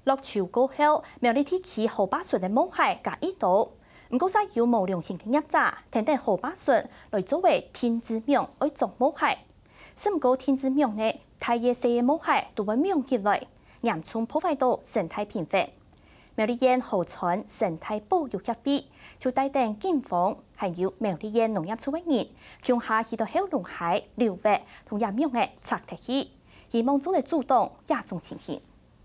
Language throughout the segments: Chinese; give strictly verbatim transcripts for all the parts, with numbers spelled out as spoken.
落潮過後，苗栗地區河壩船嘅母海加一度，唔過曬有無良性嘅業者，停定河壩船來作為天之名去做母海。甚唔過天之名呢，太野細嘅母海都會名起來，嚴重破壞到生態平衡。苗栗縣河川生態保育協會就帶定警方，還有苗栗縣農業處嘅人，向下去到後龍海、流域同入名嘅拆堤起，希望做嚟阻擋亞種情形。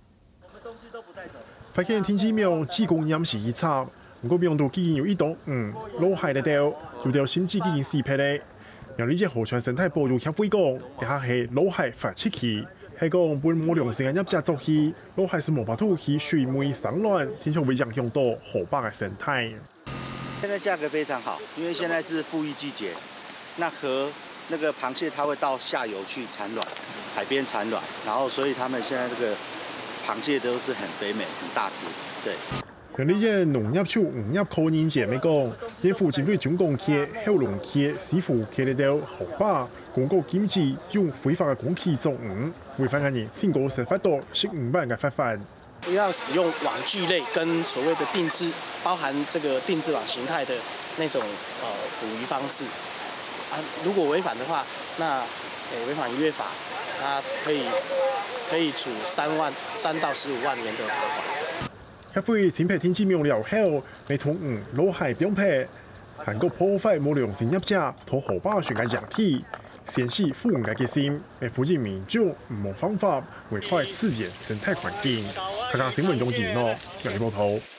發現天之名只供飲時一插，不過名度竟然有一度嗯老海嚟掉，就掉甚至竟然死撇咧。苗栗縣河川生態保育協會講，一下係老海發出去。係講本無良性嘅業者做起，老海是無法度去水媒生卵，先至會影響到河壩嘅生態。 現在價格非常好，因為現在是復育季節，那河那個螃蟹它會到下游去產卵，海邊產卵，然後所以他們現在這個螃蟹都是很肥美、很大隻，對。 苗栗縣農業處農業科人姐咪講，縣府針對中港區、後龍區、西湖區嚟到河壩公告禁止用非法嘅工具作魚，違反嘅人先告實法到十五萬嘅罰款。 不要使用網具類跟所謂的定制，包含這個定制網形態的那種呃捕魚方式啊，如果違反的話，那誒違反漁業法，它可以可以處三萬三到十五萬元的罰款。 協會審批天之名了後，未同魚老海標批，韓國破壞無良性業者同河壩船嘅養體，顯示富人嘅決心，為附近民眾唔冇方法毀壞自然生態環境。香港新聞中記者楊立波報道。